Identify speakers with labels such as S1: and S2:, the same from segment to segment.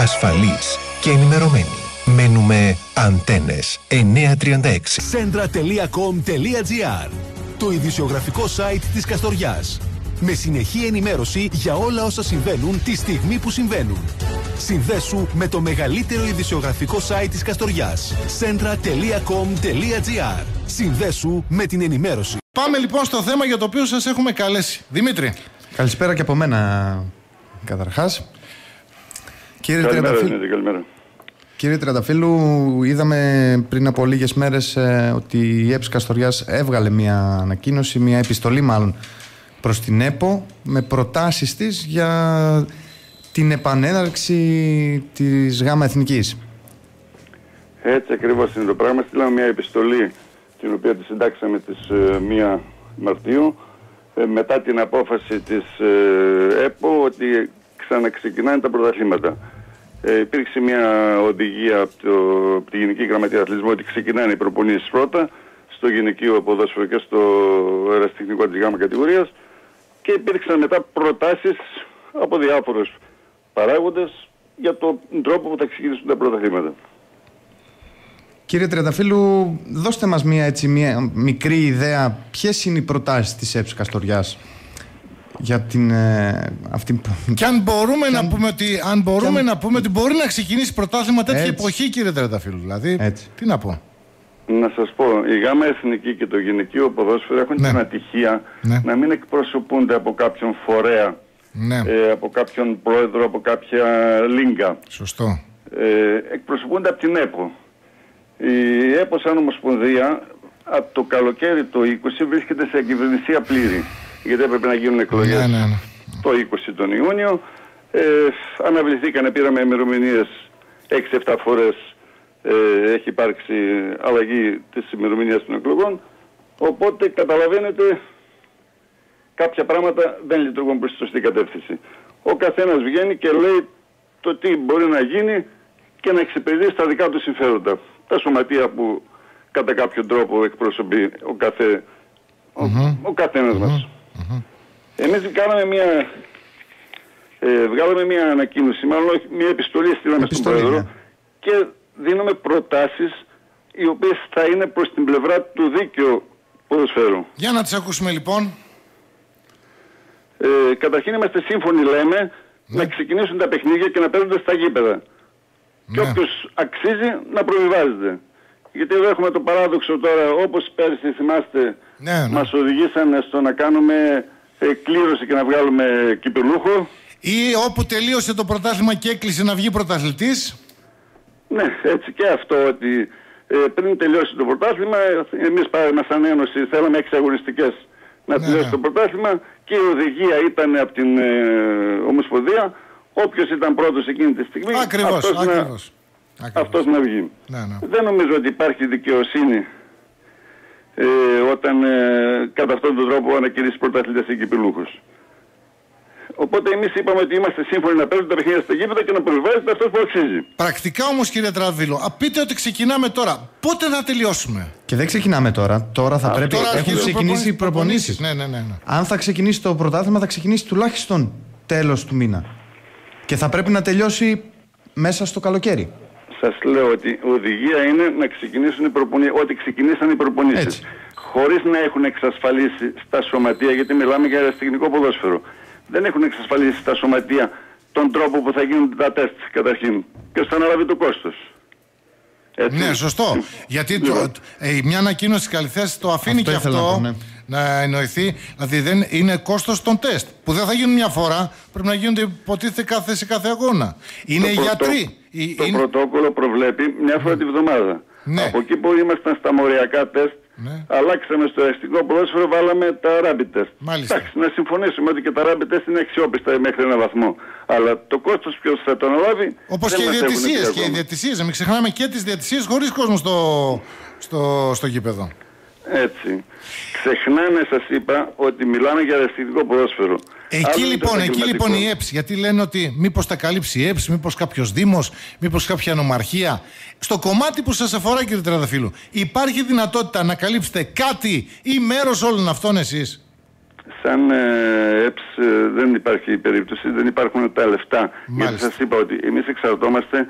S1: ασφαλείς και ενημερωμένοι. Μένουμε Αντένες 936.
S2: Centra.com.gr, το ειδησιογραφικό site της Καστοριάς. Με συνεχή ενημέρωση για όλα όσα συμβαίνουν τη στιγμή που συμβαίνουν. Συνδέσου με το μεγαλύτερο ειδησιογραφικό site της Καστοριάς. Centra.com.gr. Συνδέσου με την ενημέρωση.
S3: Πάμε λοιπόν στο θέμα για το οποίο σας έχουμε καλέσει. Δημήτρη.
S4: Καλησπέρα και από μένα καταρχάς. Κύριε Τριανταφύλου, είδαμε πριν από λίγες μέρες ότι η ΕΠΣ Καστοριάς έβγαλε μια ανακοίνωση, μια επιστολή μάλλον, προς την ΕΠΟ με προτάσεις της για την επανέναρξη της ΓΑΜΑ Εθνικής.
S5: Έτσι ακριβώς είναι το πράγμα. Στείλαμε μια επιστολή την οποία τη συντάξαμε τις 1 Μαρτίου μετά την απόφαση της ΕΠΟ ότι ξαναξεκινάνε τα πρωταθλήματα. Υπήρξε μια οδηγία από τη Γενική Γραμματεία Αθλητισμού ότι ξεκινάνε οι προπονήσεις πρώτα στο γυναικείο ποδόσφαιρο και στο ερασιτεχνικό της ΓΑΜΑ κατηγορίας και υπήρξαν μετά προτάσεις από διάφορους παράγοντες για τον τρόπο που θα ξεκινήσουν τα πρωταθλήματα.
S4: Κύριε Τριανταφύλου, δώστε μας μια μικρή ιδέα ποιες είναι οι προτάσεις της ΕΠΣ Καστοριάς για την αυτή.
S3: Και αν μπορούμε να πούμε ότι μπορεί να ξεκινήσει πρωτάθλημα τέτοια εποχή, κύριε Τριανταφύλου. Δηλαδή, τι να πω.
S5: Να σας πω, η ΓΑΜΑ Εθνική και το γυναικείο ποδόσφαιρο έχουν την ατυχία να μην εκπροσωπούνται από κάποιον φορέα, από κάποιον πρόεδρο, από κάποια λίγκα.
S3: Σωστό.
S5: Εκπροσωπούνται από την ΕΠΟ. Η ΕΠΟ σαν ομοσπονδία από το καλοκαίρι το 20 βρίσκεται σε ακυβερνησία πλήρη. Γιατί έπρεπε να γίνουν εκλογές το 20 τον Ιούνιο. Αναβληθήκανε, πήραμε ημερομηνίες 6-7 φορές. Έχει υπάρξει αλλαγή της ημερομηνίας των εκλογών. Οπότε καταλαβαίνετε κάποια πράγματα δεν λειτουργούν προς τη σωστή κατεύθυνση. Ο καθένας βγαίνει και λέει το τι μπορεί να γίνει και να εξυπηρετήσει τα δικά του συμφέροντα. Τα σωματεία που κατά κάποιο τρόπο εκπροσωπεί ο καθένας μας. Εμείς βγάλαμε μια ανακοίνωση, μάλλον μια επιστολή στείλαμε στον Πρόεδρο και δίνουμε προτάσεις οι οποίες θα είναι προς την πλευρά του δίκαιου ποδοσφαίρου.
S3: Για να τις ακούσουμε λοιπόν.
S5: Καταρχήν είμαστε σύμφωνοι, λέμε, να ξεκινήσουν τα παιχνίδια και να παίζονται στα γήπεδα. Και όποιος αξίζει να προβιβάζεται. Γιατί εδώ έχουμε το παράδοξο τώρα, όπως πέρσι θυμάστε, μας οδηγήσαν στο να κάνουμε κλήρωση και να βγάλουμε κυπελούχο.
S3: Ή όπου τελείωσε το πρωτάθλημα και έκλεισε να βγει πρωταθλητής. Ναι,
S5: έτσι και αυτό ότι πριν τελειώσει το πρωτάθλημα, εμείς μας σαν Ένωση θέλαμε 6 αγωνιστικές να τελειώσει το πρωτάθλημα και η οδηγία ήταν από την Ομοσπονδία. Όποιος ήταν πρώτος εκείνη τη στιγμή, αυτός να βγει. Δεν νομίζω ότι υπάρχει δικαιοσύνη όταν κατά αυτόν τον τρόπο ανακηρύσσει πρωταθλητές ή κυπελούχους. Οπότε εμείς είπαμε ότι είμαστε σύμφωνοι να παίζουν τα παιχνίδια στα γήπεδα και να προβιβάζεται αυτός που αξίζει.
S3: Πρακτικά όμως, κύριε Τραβίλο, πείτε ότι ξεκινάμε τώρα. Πότε θα τελειώσουμε?
S4: Και δεν ξεκινάμε τώρα. Τώρα θα πρέπει. Έχουν ξεκινήσει οι προπονήσεις.
S3: Ναι.
S4: Αν θα ξεκινήσει το πρωτάθλημα, θα ξεκινήσει τουλάχιστον τέλος του μήνα. Και θα πρέπει να τελειώσει μέσα στο καλοκαίρι.
S5: Σας λέω ότι η οδηγία είναι να ξεκινήσουν οι προπονήσεις, ότι ξεκινήσαν οι προπονήσεις. Χωρίς να έχουν εξασφαλίσει στα σωματεία, γιατί μιλάμε για ερασιτεχνικό ποδόσφαιρο. Δεν έχουν εξασφαλίσει στα σωματεία τον τρόπο που θα γίνουν τα τεστ καταρχήν. Ποιος θα αναλάβει το κόστος.
S3: Ναι, σωστό. Γιατί μια ανακοίνωση της Καλυθέας το αφήνει και αυτό να εννοηθεί. Δηλαδή δεν είναι κόστος των τεστ. Που δεν θα γίνουν μια φορά, πρέπει να γίνονται υποτίθεται σε κάθε αγώνα. Είναι οι γιατροί.
S5: Το πρωτόκολλο προβλέπει μια φορά τη βδομάδα. Από εκεί που ήμασταν στα μοριακά τεστ, αλλάξαμε στο ερασιτεχνικό ποδόσφαιρο, βάλαμε τα rapid test. Εντάξει, να συμφωνήσουμε ότι και τα rapid test είναι αξιόπιστα μέχρι έναν βαθμό. Αλλά το κόστος ποιος θα το αναλάβει.
S3: Όπως και οι διαιτησίες. Και οι διαιτησίες. Μην ξεχνάμε και τις διαιτησίες χωρίς κόσμο στο γήπεδο.
S5: Έτσι. Ξεχνάνε, σας είπα, ότι μιλάμε για ερασιτεχνικό ποδόσφαιρο.
S3: Εκεί λοιπόν η ΕΠΣ, γιατί λένε ότι μήπως τα καλύψει η ΕΠΣ, μήπως κάποιος δήμος, μήπως κάποια νομαρχία. Στο κομμάτι που σας αφορά, κύριε Τριανταφύλου, υπάρχει δυνατότητα να καλύψετε κάτι ή μέρος όλων αυτών εσείς?
S5: σαν ΕΠΣ δεν υπάρχει περίπτωση, δεν υπάρχουν τα λεφτά. Γιατί σας είπα ότι εμείς εξαρτώμαστε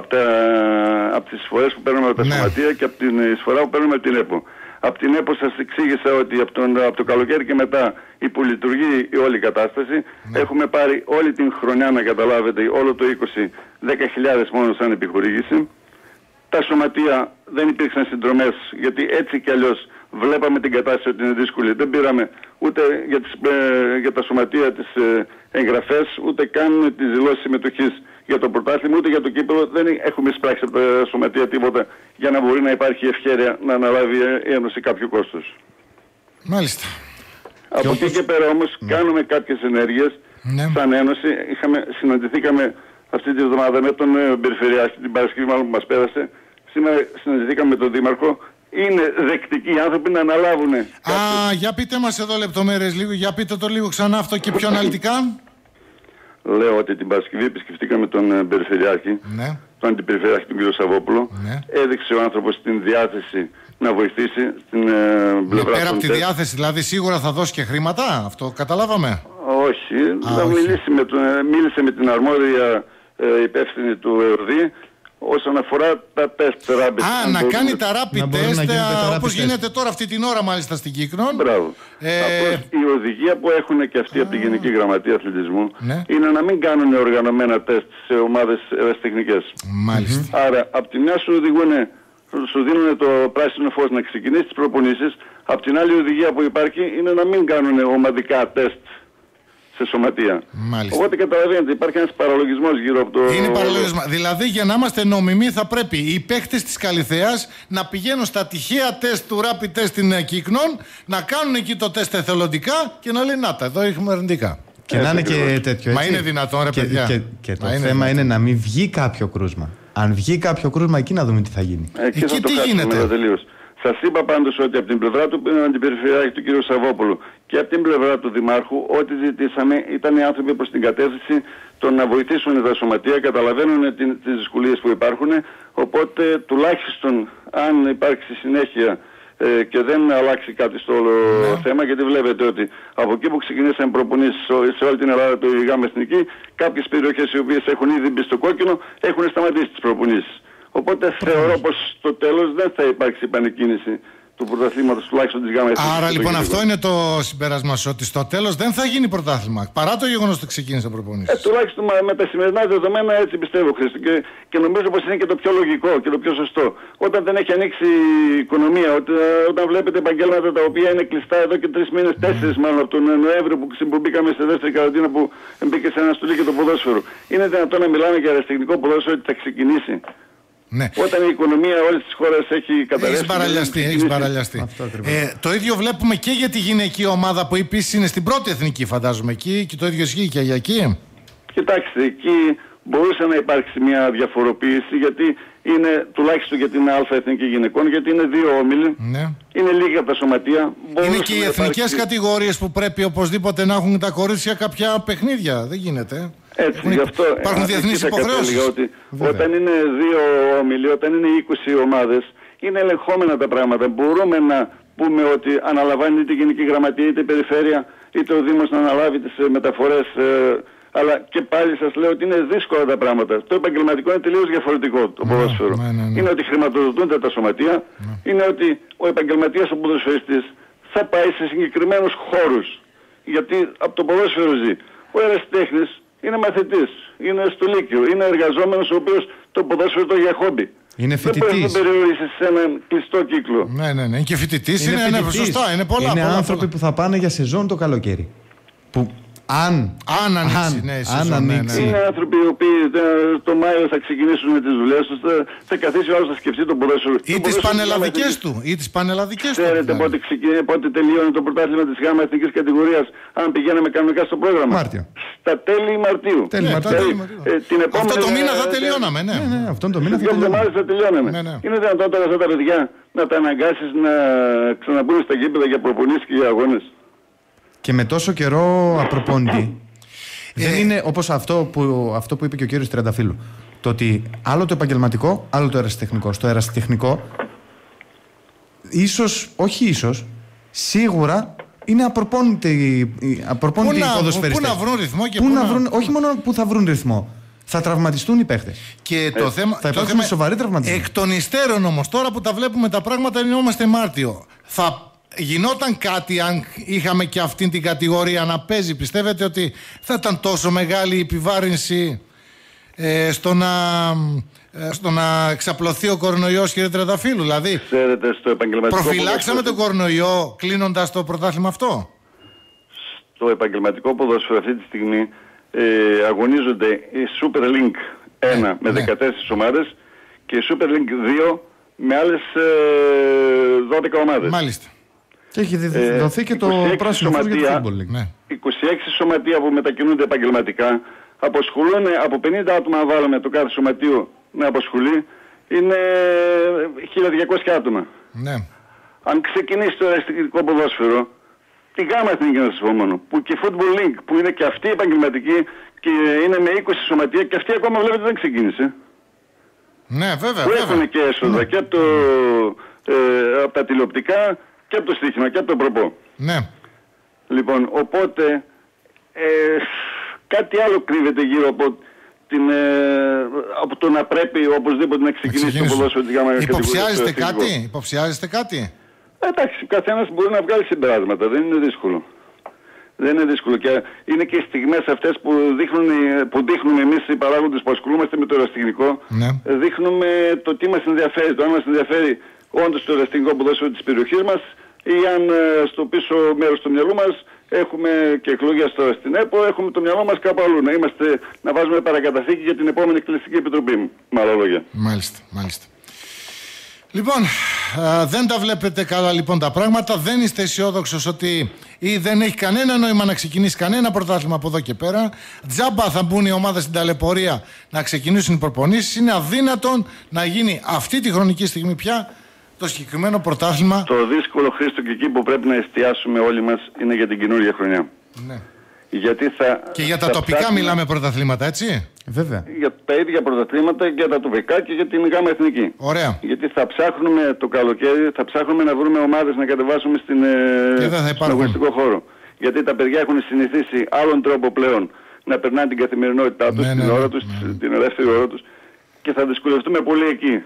S5: από τις εισφορές που παίρνουμε από τα σωματεία και από την εισφορά που παίρνουμε από την ΕΠΟ. Από την ΕΠΟ σας εξήγησα ότι από το καλοκαίρι και μετά υπολειτουργεί η όλη κατάσταση. Έχουμε πάρει όλη την χρονιά, να καταλάβετε, όλο το 20, 10.000 μόνο σαν επιχορήγηση. Τα σωματεία δεν υπήρξαν συντρομές, γιατί έτσι κι αλλιώς βλέπαμε την κατάσταση ότι είναι δύσκολη. Δεν πήραμε ούτε για τα σωματεία τις εγγραφές, ούτε καν τις δηλώσεις συμμετοχής για το πρωτάθλημα, ούτε για το κύπελλο. Δεν έχουμε εισπράξει από τα σωματεία τίποτα για να μπορεί να υπάρχει ευχέρεια να αναλάβει η Ένωση κάποιο κόστος.
S3: Μάλιστα.
S5: Από εκεί και πέρα όμως κάνουμε κάποιες ενέργειες σαν Ένωση. Συναντηθήκαμε αυτή τη εβδομάδα με τον Περιφερειάρχη, την Παρασκευή μάλλον που μας πέρασε. Σήμερα συναντηθήκαμε με τον Δήμαρχο. Είναι δεκτικοί άνθρωποι να αναλάβουν.
S3: Για πείτε μας εδώ λεπτομέρειες λίγο, για πείτε το λίγο ξανά αυτό και πιο αναλυτικά.
S5: Λέω ότι την Παρασκευή επισκεφτήκαμε τον Περιφερειάρχη, τον Αντιπεριφερειάρχη, τον κύριο Σαββόπουλο. Έδειξε ο άνθρωπος την διάθεση να βοηθήσει στην πλευρά.
S3: Πέρα από τη διάθεση, δηλαδή σίγουρα θα δώσει και χρήματα, αυτό καταλάβαμε.
S5: Όχι, μίλησε με την αρμόδια υπεύθυνη του ΕΟΔΗ όσον αφορά τα τεστ rapid.
S3: Να κάνει τα rapid test όπως γίνεται τώρα αυτή την ώρα μάλιστα στην Κύκνον.
S5: Μπράβο. Η οδηγία που έχουν και αυτοί από τη Γενική Γραμματεία Αθλητισμού είναι να μην κάνουν οργανωμένα τεστ σε ομάδες ερασιτεχνικές.
S3: Μάλιστα.
S5: Άρα από τη μια σου δίνουν το πράσινο φως να ξεκινήσει τις προπονήσεις, από την άλλη οδηγία που υπάρχει είναι να μην κάνουν ομαδικά τεστ σε σωματεία.
S3: Μάλιστα.
S5: Οπότε καταλαβαίνετε, υπάρχει ένας παραλογισμός γύρω από το...
S3: Είναι παραλογισμό. Δηλαδή για να είμαστε νομιμοί θα πρέπει οι παίκτες της Καλιθέας να πηγαίνουν στα τυχαία τεστ του rapid test στην Κύκνον, να κάνουν εκεί το τεστ εθελοντικά και να λένε να τα, εδώ έχουμε αρνητικά.
S4: Και να είναι και τέτοιο, έτσι.
S3: Μα είναι δυνατόν, ρε παιδιά.
S4: Και το θέμα είναι να μην βγει κάποιο κρούσμα. Αν βγει κάποιο κρούσμα, εκεί να δούμε τι θα γίνει.
S5: Εκεί θα τι γίνεται. Σας είπα πάντως ότι από την πλευρά του Αντιπεριφερειάρχη του κ. Σαββόπουλου και από την πλευρά του Δημάρχου, ό,τι ζητήσαμε ήταν οι άνθρωποι προς την κατεύθυνση το να βοηθήσουν τα σωματεία, καταλαβαίνουν τις δυσκολίες που υπάρχουν, οπότε τουλάχιστον αν υπάρξει συνέχεια και δεν αλλάξει κάτι στο όλο θέμα, γιατί βλέπετε ότι από εκεί που ξεκινήσαμε προπονήσεις σε όλη την Ελλάδα, το ΓΑΜ Εθνική, κάποιες περιοχές οι οποίες έχουν ήδη μπει στο κόκκινο έχουν σταματήσει τις προπονήσεις. Οπότε θεωρώ πως στο τέλος δεν θα υπάρξει επανεκκίνηση του πρωταθλήματος, τουλάχιστον της ΓΑΜ Εθνικής.
S3: Άρα λοιπόν αυτό είναι το συμπέρασμα σου, ότι στο τέλος δεν θα γίνει πρωτάθλημα, παρά το γεγονός ότι ξεκίνησε προπονήσεις.
S5: Τουλάχιστον με τα σημερινά δεδομένα έτσι πιστεύω, Χρήστο, και νομίζω πως είναι και το πιο λογικό και το πιο σωστό. Όταν δεν έχει ανοίξει η οικονομία, όταν βλέπετε επαγγέλματα τα οποία είναι κλειστά εδώ και 3 μήνες, 4 μάλλον από τον Νοέμβριο που μπήκαμε στη δεύτερη καραντίνα που μπήκε σε ένα στουλί και το ποδόσφαιρο. Είναι δυνατόν να μιλάμε για αεραστεχνικό ποδόσφαιρο ότι θα ξεκινήσει?
S3: Ναι.
S5: Όταν η οικονομία όλης της χώρας έχει καταρρεύσει.
S3: Έχεις παραλιαστεί. Το ίδιο βλέπουμε και για τη γυναική ομάδα που επίσης είναι στην πρώτη εθνική, φαντάζομαι. Εκεί και το ίδιο ισχύει και για εκεί.
S5: Κοιτάξτε, εκεί μπορούσε να υπάρξει μια διαφοροποίηση, γιατί είναι τουλάχιστον για την Α Εθνική Γυναικών, γιατί είναι 2 όμιλοι.
S3: Ναι.
S5: Είναι λίγα τα σωματεία.
S3: Είναι και οι εθνικές κατηγορίες που πρέπει οπωσδήποτε να έχουν τα κορίτσια κάποια παιχνίδια. Δεν γίνεται.
S5: Έτσι, γι' αυτό
S3: υπάρχουν διεθνείς υποχρεώσεις.
S5: Ότι όταν είναι 2 όμιλοι, όταν είναι 20 ομάδες, είναι ελεγχόμενα τα πράγματα. Μπορούμε να πούμε ότι αναλαμβάνει είτε η Γενική Γραμματεία, είτε η Περιφέρεια, είτε ο Δήμος να αναλάβει τις μεταφορές. Αλλά και πάλι σας λέω ότι είναι δύσκολα τα πράγματα. Το επαγγελματικό είναι τελείως διαφορετικό, το ποδόσφαιρο. Είναι ότι χρηματοδοτούνται τα σωματεία, είναι ότι ο επαγγελματίας, ο ποδοσφαιριστής, θα πάει σε συγκεκριμένους χώρους. Γιατί από το ποδόσφαιρο ζει. Ο ερασιτέχνης είναι μαθητής, είναι στο Λύκειο, είναι εργαζόμενος ο οποίος το ποδόσφαιρο το για χόμπι.
S4: Είναι φοιτητής.
S5: Δεν πρέπει να περιορίσεις σε έναν κλειστό κύκλο.
S3: Ναι. Είναι και φοιτητής, είναι σωστά, είναι πολλά.
S4: Είναι άνθρωποι που θα πάνε για σεζόν το καλοκαίρι. Που αν ανοίξει.
S5: Είναι άνθρωποι οι οποίοι το Μάιο θα ξεκινήσουν με τις δουλειές τους, θα καθίσει ο άλλος να σκεφτεί το ποδόσφαιρο.
S3: Ή τις πανελλαδικές του.
S5: Ξέρετε πότε τελειώνει το πρωτάθλημα της ΓΑΜ Εθνικής Κατηγορίας, αν πηγαίναμε κανονικά στο πρόγραμμα?
S4: Μάρτιο.
S5: Στα τέλη Μαρτίου.
S3: Αυτό το μήνα θα τελειώναμε, ναι.
S4: Αυτόν το μήνα
S5: θα τελειώναμε. Είναι δυνατόν τώρα αυτά τα παιδιά να τα αναγκάσεις να ξαναμπούν στα γήπεδα για προπονήσεις και για αγώνες?
S4: Και με τόσο καιρό απροπόνητη. Δεν είναι όπως αυτό που είπε και ο κύριος Τριανταφύλλου. Το ότι άλλο το επαγγελματικό, άλλο το ερασιτεχνικό. Στο ερασιτεχνικό, σίγουρα είναι απροπόνητοι οι ποδοσφαιριστές.
S3: Πού να βρουν ρυθμό και
S4: όχι μόνο που θα βρουν ρυθμό. Θα τραυματιστούν οι παίχτες.
S3: Και το θέμα,
S4: θα υπάρξουν σοβαροί τραυματισμοί.
S3: Εκ των υστέρων όμως, τώρα που τα βλέπουμε τα πράγματα, είμαστε Μάρτιο. Θα γινόταν κάτι αν είχαμε και αυτήν την κατηγορία να παίζει? Πιστεύετε ότι θα ήταν τόσο μεγάλη η επιβάρυνση στο να εξαπλωθεί ο κορονοϊός, κύριε Τρενταφύλου? Δηλαδή,
S5: ξέρετε, στο επαγγελματικό
S3: προφυλάξαμε τον κορονοϊό κλείνοντας το πρωτάθλημα αυτό?
S5: Στο επαγγελματικό ποδόσφαιρο αυτή τη στιγμή αγωνίζονται η Super League 1 με 14 ομάδες και η Super League 2 με άλλες 12 ομάδες.
S4: Μάλιστα. Και έχει δοθεί και το πράσινο φως για το Football League.
S5: 26 σωματεία που μετακινούνται επαγγελματικά αποσχολούν από 50 άτομα, αν βάλαμε το κάθε σωματείο να αποσχολεί, είναι 1200 άτομα.
S3: Ναι.
S5: Αν ξεκινήσει το αριστικό ποδόσφαιρο, τη γάμα εθνική να σας πω μόνο, που και Football League που είναι και αυτή επαγγελματική και είναι με 20 σωματεία και αυτή ακόμα βλέπετε δεν ξεκίνησε.
S3: Ναι, βέβαια.
S5: Που έχουν και έσοδα και από τα τηλεοπτικά και από το στοίχημα και από το προπό.
S3: Ναι.
S5: Λοιπόν, οπότε κάτι άλλο κρύβεται γύρω από το να πρέπει οπωσδήποτε να ξεκινήσει το ποδόσφαιρο της γάμα.
S3: Υποψιάζεστε κάτι?
S5: Εντάξει, καθένας μπορεί να βγάλει συμπεράσματα, δεν είναι δύσκολο. Δεν είναι δύσκολο και είναι και οι στιγμές αυτές που δείχνουμε εμείς οι παράγοντες που ασχολούμαστε με το ερασιτεχνικό,
S3: ναι.
S5: Δείχνουμε το τι μας ενδιαφέρει, το αν μας ενδιαφέρει όντως το ερασιτεχνικό ποδόσφαιρο της περιοχής μας ή αν στο πίσω μέρος του μυαλού μας έχουμε και εκλογές τώρα στην ΕΠΟ, έχουμε το μυαλό μας κάπου αλλού. Να βάζουμε παρακαταθήκη για την επόμενη εκτελεστική επιτροπή, με άλλα λόγια.
S3: Μάλιστα. Λοιπόν, δεν τα βλέπετε καλά λοιπόν τα πράγματα. Δεν είστε αισιόδοξος ότι ή δεν έχει κανένα νόημα να ξεκινήσει κανένα πρωτάθλημα από εδώ και πέρα. Τζάμπα θα μπουν οι ομάδες στην ταλαιπωρία να ξεκινήσουν οι προπονήσεις. Είναι αδύνατον να γίνει αυτή τη χρονική στιγμή πια το συγκεκριμένο πρωτάθλημα.
S5: Το δύσκολο, Χρήστο, και εκεί που πρέπει να εστιάσουμε όλοι μας είναι για την καινούργια χρονιά.
S3: Ναι.
S5: Και
S3: για τα τοπικά μιλάμε πρωταθλήματα, έτσι?
S4: Βέβαια.
S5: Για τα ίδια πρωταθλήματα, για τα τοπικά και για την γάμα εθνική.
S3: Ωραία.
S5: Γιατί θα ψάχνουμε το καλοκαίρι, θα ψάχνουμε να βρούμε ομάδες να κατεβάσουμε στον αγωνιστικό χώρο. Γιατί τα παιδιά έχουν συνηθίσει άλλον τρόπο πλέον να περνάνε την καθημερινότητά τους, την ώρα τους, την ελεύθερη ώρα τους και θα δυσκολευτούμε πολύ εκεί.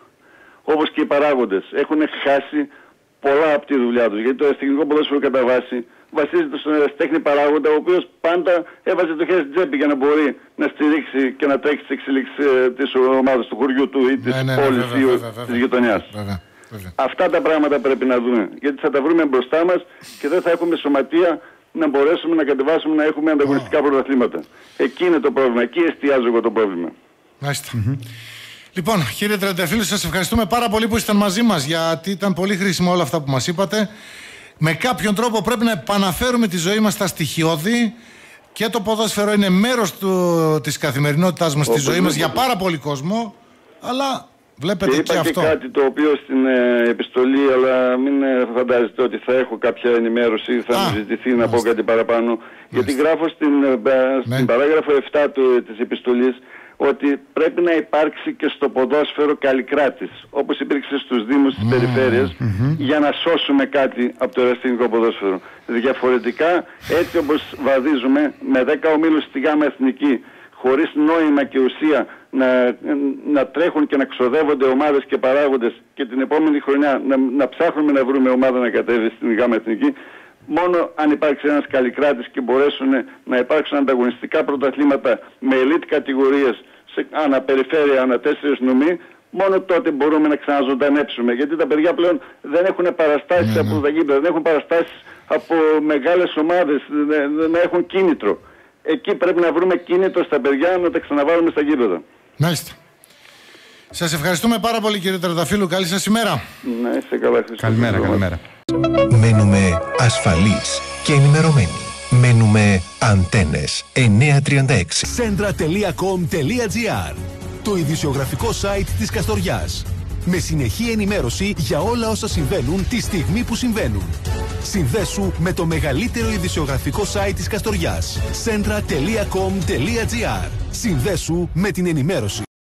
S5: Όπως και οι παράγοντες έχουν χάσει πολλά από τη δουλειά τους. Γιατί το ερασιτεχνικό ποδόσφαιρο κατά βάση βασίζεται στον ερασιτέχνη παράγοντα, ο οποίος πάντα έβαζε το χέρι στην τσέπη για να μπορεί να στηρίξει και να τρέξει τις εξελίξεις της ομάδας του χωριού του ή της πόλης ή της γειτονιάς. Αυτά τα πράγματα πρέπει να δούμε. Γιατί θα τα βρούμε μπροστά μας και δεν θα έχουμε σωματεία να μπορέσουμε να κατεβάσουμε να έχουμε ανταγωνιστικά πρωταθλήματα. Εκεί είναι το πρόβλημα. Εκεί εστιάζω εγώ το πρόβλημα.
S3: Μάλιστα. Λοιπόν, κύριε Τρενταφύλου, σας ευχαριστούμε πάρα πολύ που ήσταν μαζί μας, γιατί ήταν πολύ χρήσιμο όλα αυτά που μας είπατε. Με κάποιον τρόπο πρέπει να επαναφέρουμε τη ζωή μας στα στοιχειώδη και το ποδόσφαιρο είναι μέρος της καθημερινότητάς μας, στη ζωή μας για πάρα πολύ κόσμο, αλλά βλέπετε και αυτό.
S5: Και κάτι το οποίο στην επιστολή, αλλά μην φαντάζεστε ότι θα έχω κάποια ενημέρωση ή θα μου ζητηθεί να πω κάτι παραπάνω, γιατί γράφω στην παράγραφο 7 της επιστολής ότι πρέπει να υπάρξει και στο ποδόσφαιρο καλλικράτης, όπως υπήρξε στους δήμους της περιφέρειας, για να σώσουμε κάτι από το ερασιτεχνικό ποδόσφαιρο. Διαφορετικά, έτσι όπως βαδίζουμε, με 10 ομίλους στη γάμα εθνική, χωρίς νόημα και ουσία να τρέχουν και να ξοδεύονται ομάδες και παράγοντες και την επόμενη χρονιά να ψάχνουμε να βρούμε ομάδα να κατέβει στην γάμα εθνική, μόνο αν υπάρξει ένας καλλικράτης και μπορέσουν να υπάρξουν ανταγωνιστικά πρωταθλήματα με elite κατηγορίες σε αναπεριφέρεια, ανά 4 νομοί, μόνο τότε μπορούμε να ξαναζωντανέψουμε. Γιατί τα παιδιά πλέον δεν έχουν παραστάσεις από τα γήπεδα, δεν έχουν παραστάσεις από μεγάλες ομάδες, να έχουν κίνητρο. Εκεί πρέπει να βρούμε κίνητρο στα παιδιά να τα ξαναβάλουμε στα γήπεδα.
S3: Μάλιστα. Σας ευχαριστούμε πάρα πολύ, κύριε Τρενταφύλου. Καλή σας ημέρα.
S5: Να είστε καλά.
S4: Καλημέρα.
S1: Μένουμε ασφαλείς και ενημερωμένοι. Μένουμε Αντένες 936.
S2: Centra.com.gr, το ειδησιογραφικό site της Καστοριάς. Με συνεχή ενημέρωση για όλα όσα συμβαίνουν τη στιγμή που συμβαίνουν. Συνδέσου με το μεγαλύτερο ειδησιογραφικό site της Καστοριάς. Centra.com.gr. Συνδέσου με την ενημέρωση.